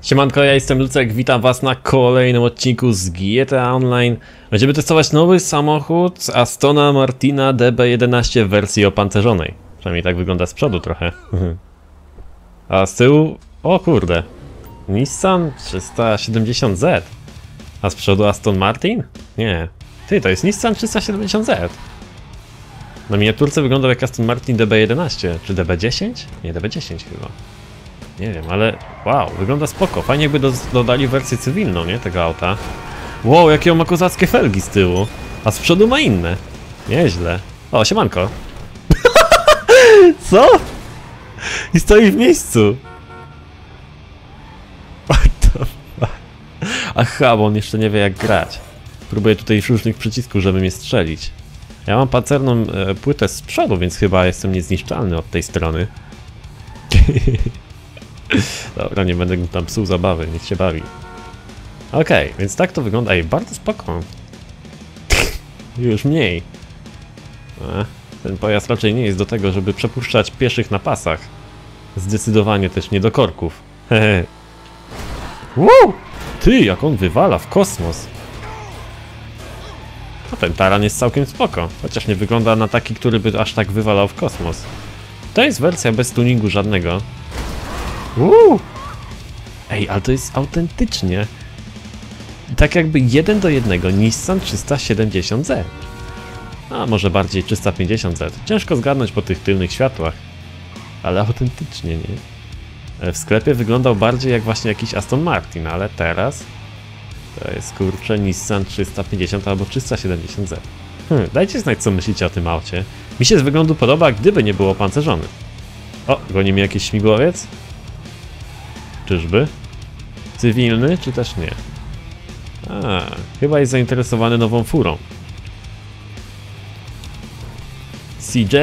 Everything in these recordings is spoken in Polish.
Siemanko, ja jestem Lucek, witam was na kolejnym odcinku z GTA Online. Będziemy testować nowy samochód Astona Martina DB11 w wersji opancerzonej. Przynajmniej tak wygląda z przodu trochę. A z tyłu... o kurde. Nissan 370Z. A z przodu Aston Martin? Nie. Ty, to jest Nissan 370Z. Na miniaturce wyglądał jak Aston Martin DB11. Czy DB10? Nie, DB10 chyba. Nie wiem, ale wow, wygląda spoko. Fajnie jakby dodali wersję cywilną, nie? Tego auta. Wow, jakie on ma kozackie felgi z tyłu. A z przodu ma inne. Nieźle. O, siemanko. Co? I stoi w miejscu. What the fuck? Aha, bo on jeszcze nie wie jak grać. Próbuję tutaj różnych przycisków, żeby mnie strzelić. Ja mam pancerną płytę z przodu, więc chyba jestem niezniszczalny od tej strony. Dobra, nie będę tam psuł zabawy, niech się bawi. Okej, więc tak to wygląda. Ej, bardzo spoko. Już mniej. Ten pojazd raczej nie jest do tego, żeby przepuszczać pieszych na pasach. Zdecydowanie też nie do korków. Hehe. Wow! Ty, jak on wywala w kosmos. A ten taran jest całkiem spoko. Chociaż nie wygląda na taki, który by aż tak wywalał w kosmos. To jest wersja bez tuningu żadnego. Ej, ale to jest autentycznie tak jakby 1 do 1 Nissan 370Z. A może bardziej 350Z. Ciężko zgadnąć po tych tylnych światłach. Ale autentycznie, nie? W sklepie wyglądał bardziej jak właśnie jakiś Aston Martin, ale teraz to jest kurczę Nissan 350 albo 370Z. Dajcie znać, co myślicie o tym aucie. Mi się z wyglądu podoba, gdyby nie był opancerzony. O, goni mnie jakiś śmigłowiec? Czyżby? Cywilny, czy też nie? A, chyba jest zainteresowany nową furą. CJ!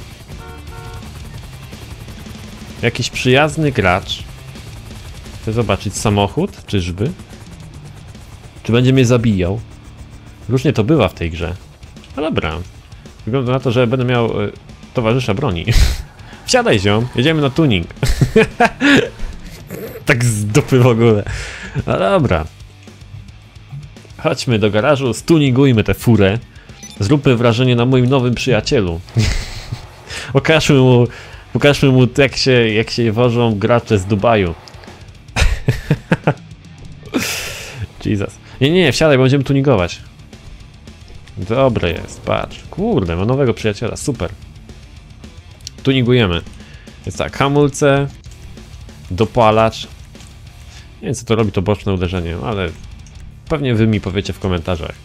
Jakiś przyjazny gracz. Chcę zobaczyć samochód, czyżby? Czy będzie mnie zabijał? Różnie to bywa w tej grze. No dobra. Wygląda na to, że będę miał towarzysza broni. Wsiadaj, ziom, jedziemy na tuning. Tak z dupy w ogóle. No dobra. Chodźmy do garażu, stuningujmy tę furę. Zróbmy wrażenie na moim nowym przyjacielu. Pokażmy mu jak się wożą gracze z Dubaju. Jesus. Nie, wsiadaj, bo będziemy tuningować. Dobre jest, patrz. Kurde, ma nowego przyjaciela, super. Tuningujemy. Jest tak, hamulce, dopalacz. Nie wiem, co to robi to boczne uderzenie, ale pewnie wy mi powiecie w komentarzach.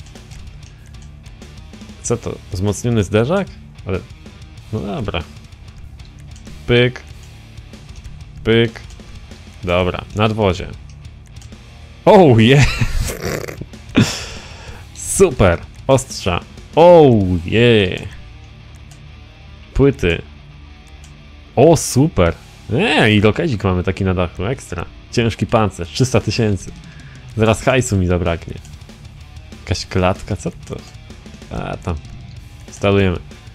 Co to? Wzmocniony zderzak? Ale... no dobra. Pyk. Pyk. Dobra, nadwozie. Oh yeah! Super! Ostrza. Oh yeah! Płyty. O, super! I lokezik mamy taki na dachu, ekstra. Ciężki pancerz, 300 000. Zaraz hajsu mi zabraknie. Jakaś klatka, co to? A, tam. Instalujemy.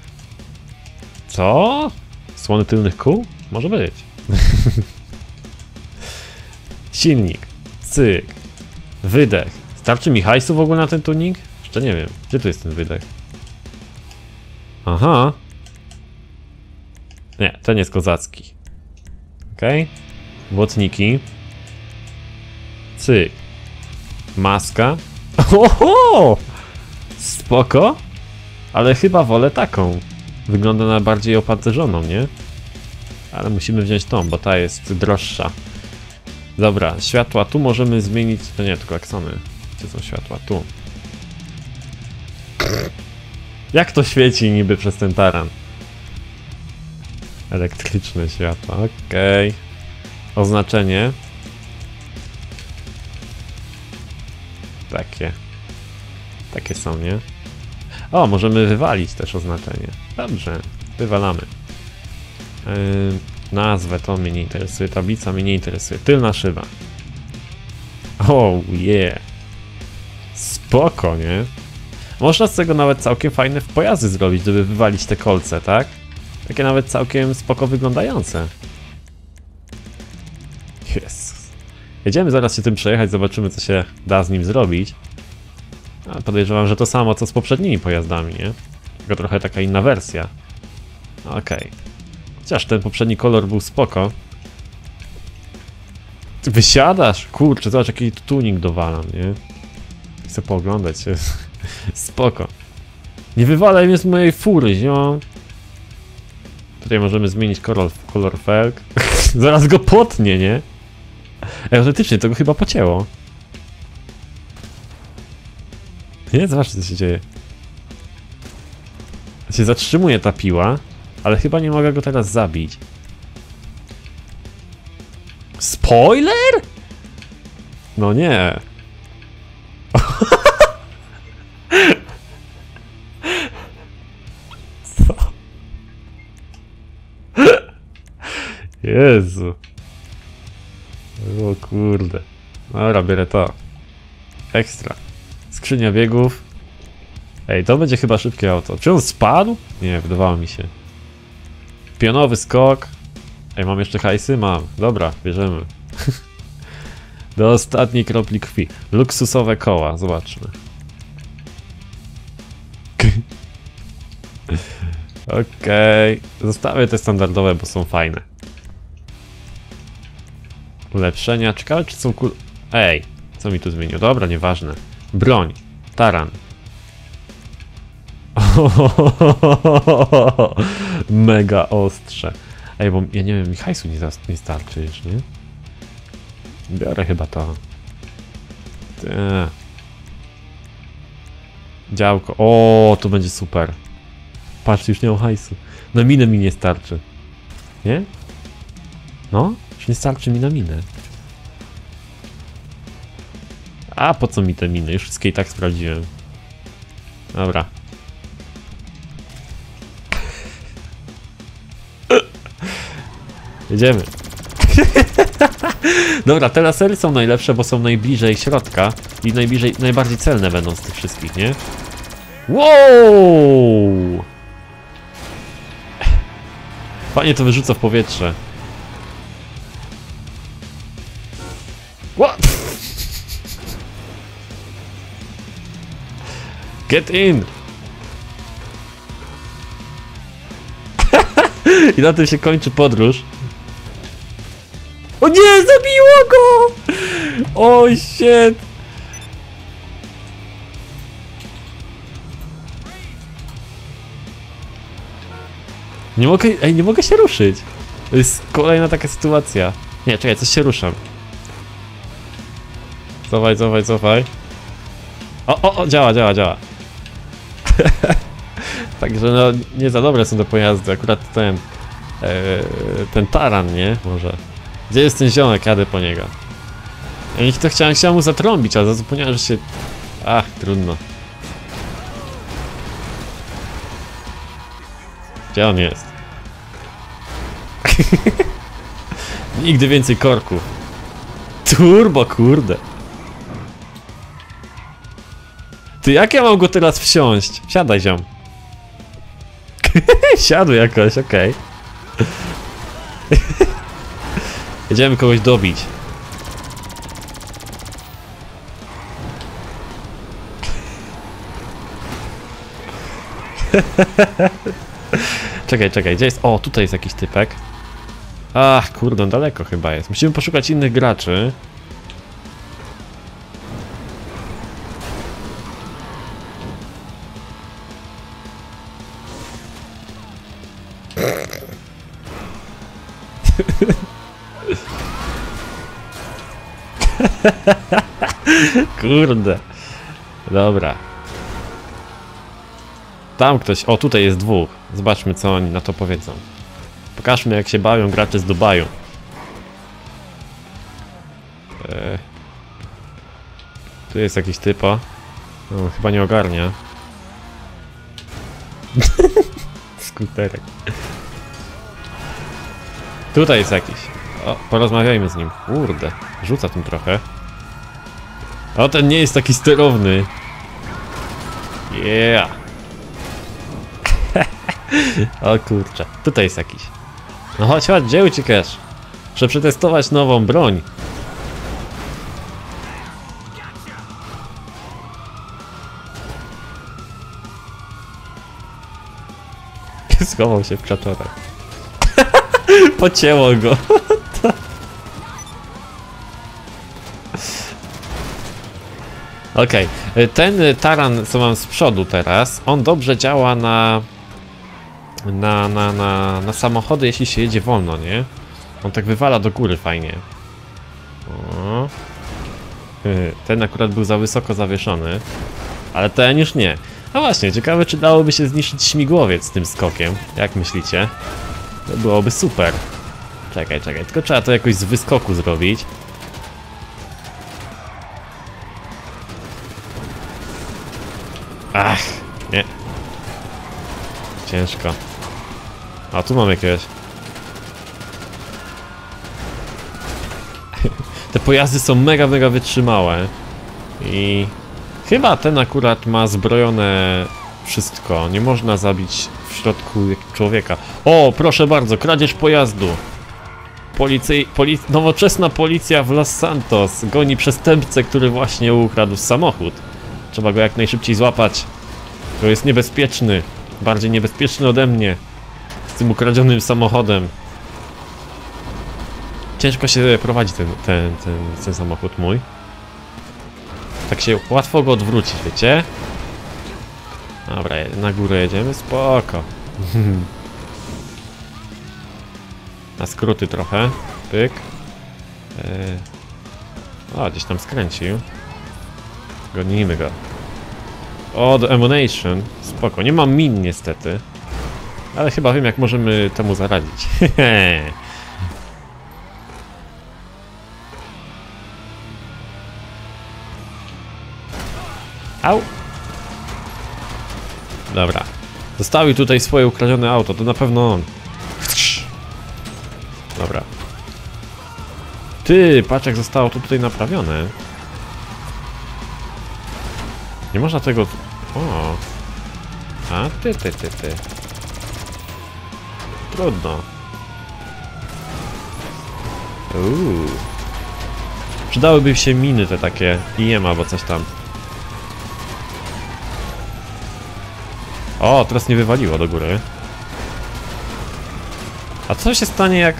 Co? Słony tylnych kół? Może być. Silnik. Cyk. Wydech. Starczy mi hajsu w ogóle na ten tuning? Jeszcze nie wiem. Gdzie tu jest ten wydech? Aha. Nie, ten jest kozacki. Okej. Błotniki. Cyk. Maska. Oho! Spoko. Ale chyba wolę taką. Wygląda na bardziej opancerzoną, nie? Ale musimy wziąć tą, bo ta jest droższa. Dobra, światła tu możemy zmienić... to nie, to klaksony. Gdzie są światła? Tu. Jak to świeci niby przez ten taran? Elektryczne światła, okej. Oznaczenie. Takie są, nie? O, możemy wywalić też oznaczenie. Dobrze, wywalamy. Nazwę to mnie nie interesuje, tablica mnie nie interesuje. Tylna szyba. Oh yeah. Spoko, nie? Można z tego nawet całkiem fajne pojazdy zrobić, żeby wywalić te kolce, tak? Takie nawet całkiem spoko wyglądające. Jezus. Jedziemy zaraz się tym przejechać, zobaczymy co się da z nim zrobić. A podejrzewam, że to samo co z poprzednimi pojazdami, nie? Tylko trochę taka inna wersja. Okej. Chociaż ten poprzedni kolor był spoko. Ty wysiadasz? Kurczę, zobacz jaki tuning dowalam, nie? Chcę pooglądać się. Spoko. Nie wywalaj mnie z mojej fury, ziom. Tutaj możemy zmienić kolor felg. Zaraz go potnie, nie? Autentycznie, to go chyba pocięło. Nie? Zobaczcie co się dzieje. Się zatrzymuje ta piła, ale chyba nie mogę go teraz zabić. Spoiler? No nie. Co? Jezu. O kurde. Dobra, biorę to. Ekstra. Skrzynia biegów. Ej, to będzie chyba szybkie auto. Czy on spadł? Nie, wydawało mi się. Pionowy skok. Ej, mam jeszcze hajsy? Mam. Dobra, bierzemy. Do ostatniej kropli krwi. Luksusowe koła, zobaczmy. Okej. Zostawię te standardowe, bo są fajne. Ulepszenia. Ciekawe, czy są Ej, co mi tu zmienił? Dobra, nieważne. Broń. Taran. Mega ostrze. Ej, bo ja nie wiem, mi hajsu nie starczy już, nie? Biorę chyba to. Działko. O, to będzie super. Patrz, już nie mam hajsu. Na minę mi nie starczy. Nie? No? Już nie starczy mi na minę. A po co mi te miny? Już wszystkie i tak sprawdziłem. Dobra. Jedziemy. Dobra, te lasery są najlepsze, bo są najbliżej środka i najbardziej celne będą z tych wszystkich, nie? Wow! Fajnie to wyrzuca w powietrze. What? Get in! I na tym się kończy podróż. O nie, zabiło go! Oj, shit! Nie mogę, nie mogę się ruszyć. To jest kolejna taka sytuacja. Nie, czekaj, coś się ruszam. Cofaj. O, działa. Także no, nie za dobre są te pojazdy, akurat ten taran, nie? Może. Gdzie jest ten ziomek? Jadę po niego. Ja nie to chciałem mu zatrąbić, ale zapomniałem, że się... Ach, trudno. Gdzie on jest? Nigdy więcej korków. Turbo, kurde. Ty, jak ja mam go teraz wsiąść? Siadaj, ziom. Siadł jakoś, okej. Jedziemy kogoś dobić. Czekaj, gdzie jest? O, tutaj jest jakiś typek. Ach, kurde, daleko chyba jest. Musimy poszukać innych graczy. Kurde. Dobra. Tam ktoś... O, tutaj jest dwóch. Zobaczmy, co oni na to powiedzą. Pokażmy, jak się bawią gracze z Dubaju. Tu jest jakiś typo. No, chyba nie ogarnia. Skuterek. Tutaj jest jakiś. O, porozmawiajmy z nim. Kurde, rzuca tym trochę. O, ten nie jest taki sterowny. Yeah. O kurczę, tutaj jest jakiś. No chodź, gdzie uciekasz? Muszę przetestować nową broń. Schował się w krzaczorach. Pocięło go. Okej, ten taran, co mam z przodu teraz, on dobrze działa na samochody, jeśli się jedzie wolno, nie? On tak wywala do góry fajnie. O. Ten akurat był za wysoko zawieszony, ale ten już nie. No właśnie, ciekawe, czy dałoby się zniszczyć śmigłowiec z tym skokiem. Jak myślicie? To byłoby super. Czekaj, tylko trzeba to jakoś z wyskoku zrobić. Ach, nie. Ciężko. A tu mam jakiegoś. Te pojazdy są mega wytrzymałe. I chyba ten akurat ma zbrojone wszystko. Nie można zabić w środku człowieka. O, proszę bardzo, kradzież pojazdu. Nowoczesna policja w Los Santos goni przestępcę, który właśnie ukradł samochód. Trzeba go jak najszybciej złapać. To jest niebezpieczny. Bardziej niebezpieczny ode mnie. Z tym ukradzionym samochodem. Ciężko się prowadzi ten samochód mój. Tak się łatwo go odwrócić, wiecie? Dobra, na górę jedziemy, spoko. Na skróty trochę. Pyk. O, gdzieś tam skręcił. Gonimy go. O, do Ammunition. Spoko, nie mam min niestety. Ale chyba wiem, jak możemy temu zaradzić. Au! Dobra. Zostawił tutaj swoje ukradzione auto, to na pewno on. Dobra. Ty, patrz jak zostało to tutaj naprawione. Nie można tego... O. A, ty. Trudno. Przydałyby się miny te takie IM albo coś tam. O, teraz nie wywaliło do góry. A co się stanie jak...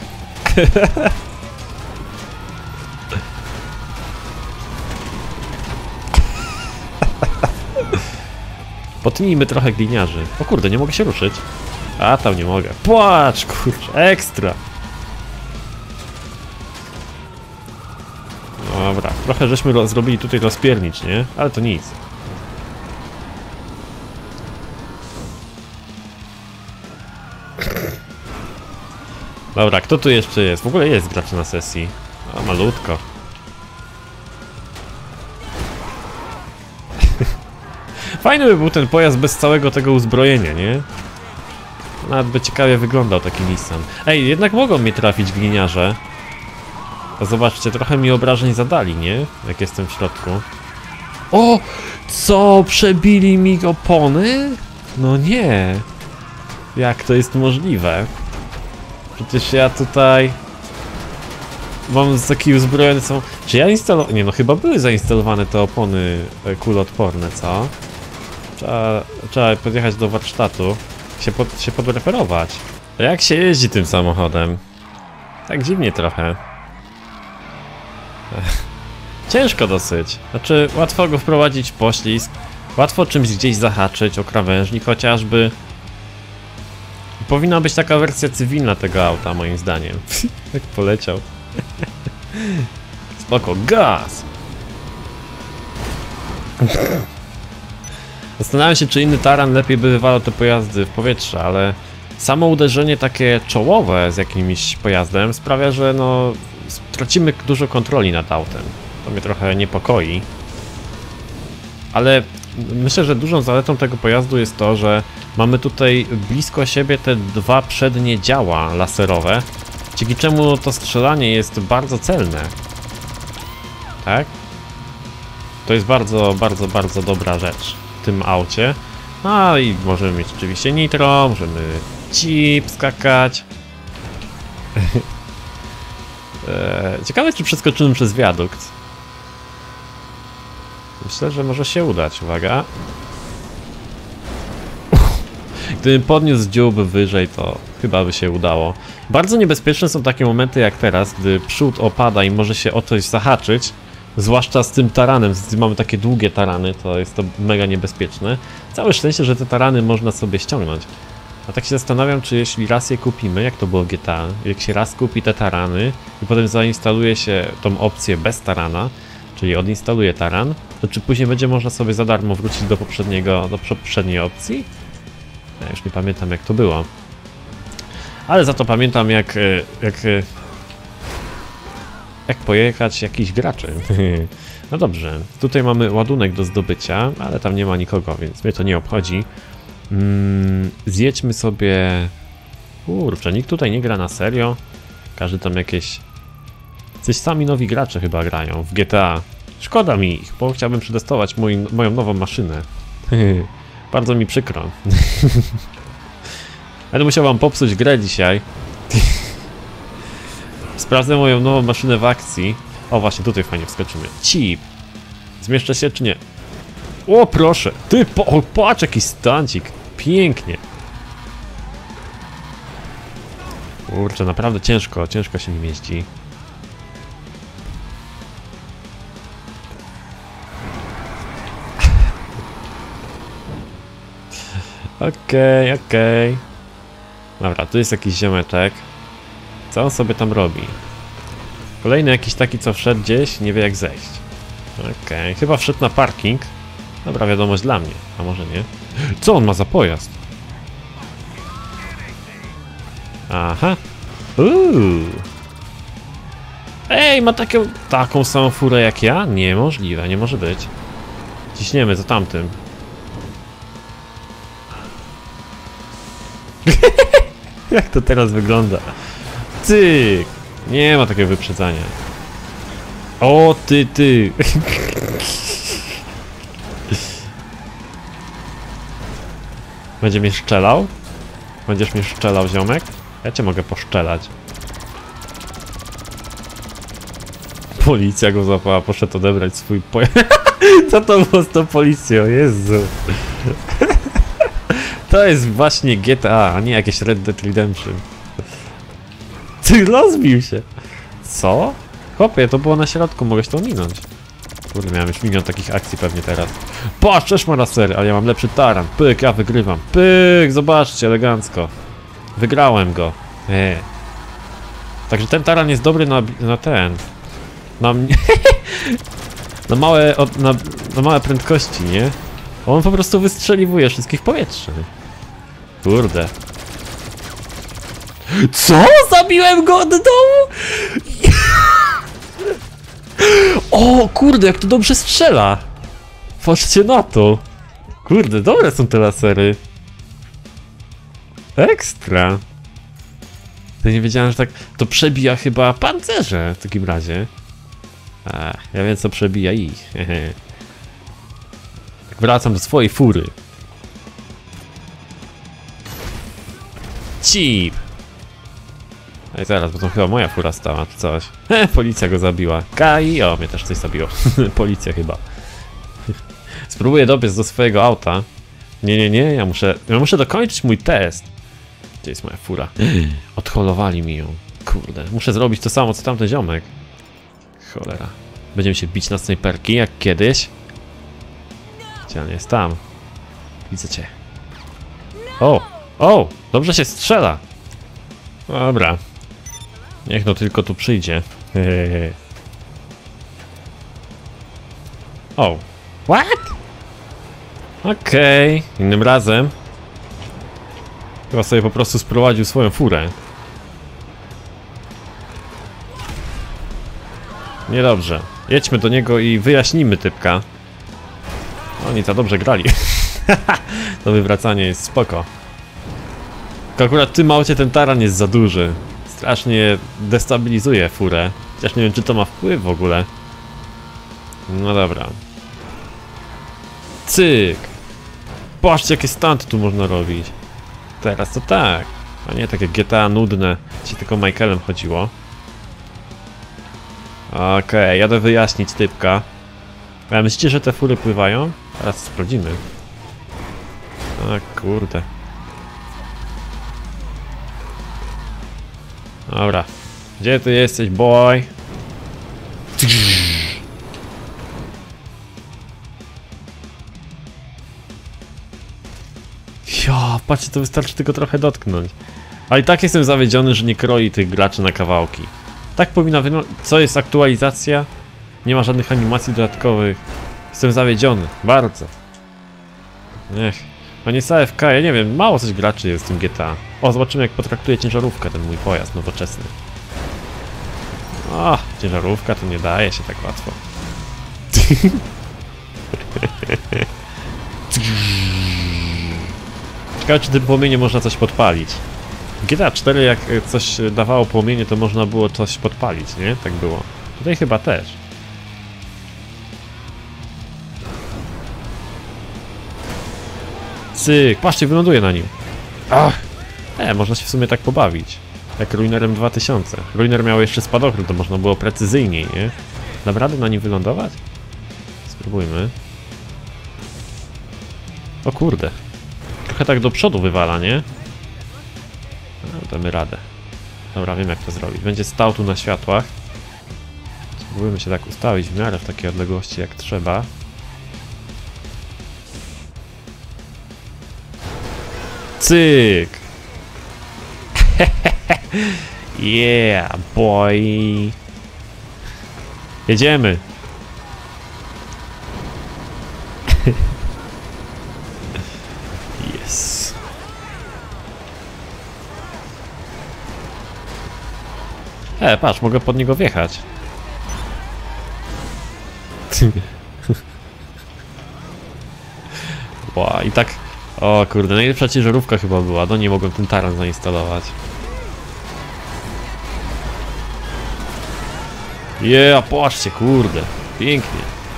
Potnijmy trochę gliniarzy. O kurde, nie mogę się ruszyć. A, tam nie mogę. Płacz, kurczę, ekstra. Dobra, trochę żeśmy zrobili tutaj rozpiernicz, nie? Ale to nic. Dobra, kto tu jeszcze jest? W ogóle jest gracz na sesji. A, malutko. Fajny by był ten pojazd bez całego tego uzbrojenia, nie? Nawet by ciekawie wyglądał taki Nissan. Ej, jednak mogą mnie trafić gliniarze. To zobaczcie, trochę mi obrażeń zadali, nie? Jak jestem w środku. O! Co? Przebili mi opony? No nie. Jak to jest możliwe? Przecież ja tutaj... Mam taki uzbrojony są... Czy ja instalowałem... Nie no, chyba były zainstalowane te opony kuloodporne, co? Trzeba podjechać do warsztatu. Się podreperować. A jak się jeździ tym samochodem? Tak dziwnie trochę. Ciężko dosyć. Znaczy, łatwo go wprowadzić w poślizg. Łatwo czymś gdzieś zahaczyć, o krawężnik chociażby. Powinna być taka wersja cywilna tego auta, moim zdaniem. Jak poleciał. Spoko, gaz! Zastanawiam się, czy inny taran lepiej by wywalał te pojazdy w powietrze, ale samo uderzenie takie czołowe z jakimś pojazdem sprawia, że no tracimy dużo kontroli nad autem. To mnie trochę niepokoi. Ale myślę, że dużą zaletą tego pojazdu jest to, że mamy tutaj blisko siebie te dwa przednie działa laserowe, dzięki czemu to strzelanie jest bardzo celne. Tak? To jest bardzo dobra rzecz w tym aucie. No i możemy mieć oczywiście nitro, możemy chip skakać. Ciekawe, czy przeskoczymy przez wiadukt. Myślę, że może się udać. Uwaga. Gdybym podniósł dziób wyżej, to chyba by się udało. Bardzo niebezpieczne są takie momenty jak teraz, gdy przód opada i może się o coś zahaczyć. Zwłaszcza z tym taranem, gdy mamy takie długie tarany, to jest to mega niebezpieczne. Całe szczęście, że te tarany można sobie ściągnąć. A tak się zastanawiam, czy jeśli raz je kupimy, jak to było w GTA, jak się raz kupi te tarany i potem zainstaluje się tą opcję bez tarana, czyli odinstaluje taran, to czy później będzie można sobie za darmo wrócić do poprzedniej opcji? Ja już nie pamiętam, jak to było. Ale za to pamiętam, jak pojechać jakiś graczy. No dobrze, tutaj mamy ładunek do zdobycia, ale tam nie ma nikogo, więc mnie to nie obchodzi. Zjedźmy sobie... Kurczę, nikt tutaj nie gra na serio. Każdy tam jakieś... Coś sami nowi gracze chyba grają w GTA. Szkoda mi ich, bo chciałbym przetestować moją nową maszynę. Bardzo mi przykro. Będę musiał wam popsuć grę dzisiaj. Sprawdzę moją nową maszynę w akcji. O, właśnie, tutaj fajnie wskoczymy. Chip. Zmieszczę się czy nie? O, proszę. Ty, patrz, jakiś stancik. Pięknie. Kurczę, naprawdę ciężko się nim jeździ. Okej. Dobra, tu jest jakiś ziomeczek. Co on sobie tam robi? Kolejny jakiś taki, co wszedł gdzieś, nie wie jak zejść. Okej, chyba wszedł na parking. Dobra, wiadomość dla mnie, a może nie? Co on ma za pojazd? Aha. Ej, ma taką samą furę jak ja? Niemożliwe, nie może być. Ciśniemy za tamtym. Jak to teraz wygląda? Cyk! Nie ma takiego wyprzedzania. O, ty! Będzie mnie szczelał? Będziesz mnie szczelał, ziomek? Ja cię mogę poszczelać. Policja go złapała, poszedł odebrać swój pojazd. Co to było z tą policją? Jezu. To jest właśnie GTA, a nie jakieś Red Dead Redemption. Ty, rozbił się. Co? Chłopie, to było na środku, mogłeś to minąć. Kurde, miałem już milion takich akcji pewnie teraz. Patrz, też ma lasery, ale ja mam lepszy taran. Pyk, ja wygrywam. Pyk, zobaczcie, elegancko. Wygrałem go. Także ten taran jest dobry na ten. Na małe prędkości, nie? On po prostu wystrzeliwuje wszystkich w powietrze. Kurde. Co? Zabiłem go od dołu? O kurde, jak to dobrze strzela. Patrzcie na to. Kurde, dobre są te lasery. Ekstra. Ja nie wiedziałem, że tak... To przebija chyba pancerze w takim razie. Ja wiem, co przebija ich. Tak, wracam do swojej fury. Chip. Ej, zaraz, bo to chyba moja fura stała, czy coś. Policja go zabiła. O, mnie też coś zabiło. Policja chyba. Spróbuję dobiec do swojego auta. Nie, ja muszę dokończyć mój test. Gdzie jest moja fura? Odholowali mi ją. Kurde, muszę zrobić to samo, co tamten ziomek. Cholera. Będziemy się bić na snajperki, jak kiedyś. Gdzie on jest? Tam. Widzę cię. O, dobrze się strzela. Dobra. Niech no tylko tu przyjdzie. O. What? Okej. Innym razem. Chyba sobie po prostu sprowadził swoją furę. Niedobrze. Jedźmy do niego i wyjaśnimy typka. Oni za dobrze grali. To wywracanie jest spoko. Tylko akurat w tym aucie ten taran jest za duży. Strasznie destabilizuje furę. Chociaż nie wiem, czy to ma wpływ w ogóle. No dobra. Cyk! Patrzcie, jakie stunty tu można robić. Teraz to tak. A nie takie GTA nudne. Ci tylko Michaelem chodziło. Okej, jadę wyjaśnić typka. A myślicie, że te fury pływają? Teraz sprawdzimy. A kurde. Dobra. Gdzie ty jesteś, boy? Ja, patrzcie, to wystarczy tylko trochę dotknąć. Ale i tak jestem zawiedziony, że nie kroi tych graczy na kawałki. Tak powinna wyglądać. Co jest aktualizacja? Nie ma żadnych animacji dodatkowych. Jestem zawiedziony, bardzo. Ech, a nie AFK, ja nie wiem, mało coś graczy jest w tym GTA. O, zobaczymy jak potraktuje ciężarówkę ten mój pojazd nowoczesny. O, ciężarówka to nie daje się tak łatwo. Ciekawe, czy tym płomieniem można coś podpalić. W GTA 4 jak coś dawało płomienie, to można było coś podpalić, nie? Tak było. Tutaj chyba też. Cyk, patrzcie, wyląduje na nim. Ach! Można się w sumie tak pobawić. Jak Ruinerem 2000. Ruiner miał jeszcze spadochron, to można było precyzyjniej, nie? Dam radę na nim wylądować? Spróbujmy. O kurde. Trochę tak do przodu wywala, nie? No, damy radę. Dobra, wiem jak to zrobić. Będzie stał tu na światłach. Spróbujmy się tak ustawić w miarę w takiej odległości jak trzeba. Cyk! Yeah, boy! Jedziemy! Yes! Patrz, mogę pod niego wjechać. Wow, i tak... O kurde, najlepsza ciężarówka chyba była, do niej mogłem ten taran zainstalować. Yeah, patrzcie, kurde, pięknie.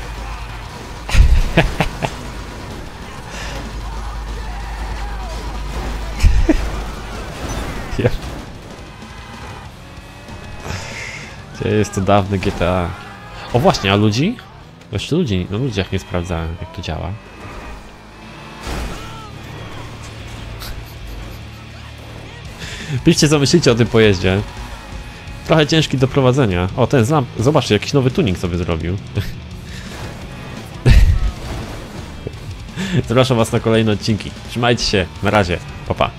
Gdzie jest to dawne GTA? O właśnie, a ludzi? Jeszcze ludzi, no ludziach nie sprawdzałem jak to działa. Piszcie co myślicie o tym pojeździe. Trochę ciężki do prowadzenia. O, ten znam. Zobaczcie, jakiś nowy tuning sobie zrobił. Zapraszam was na kolejne odcinki. Trzymajcie się. Na razie. Pa, pa.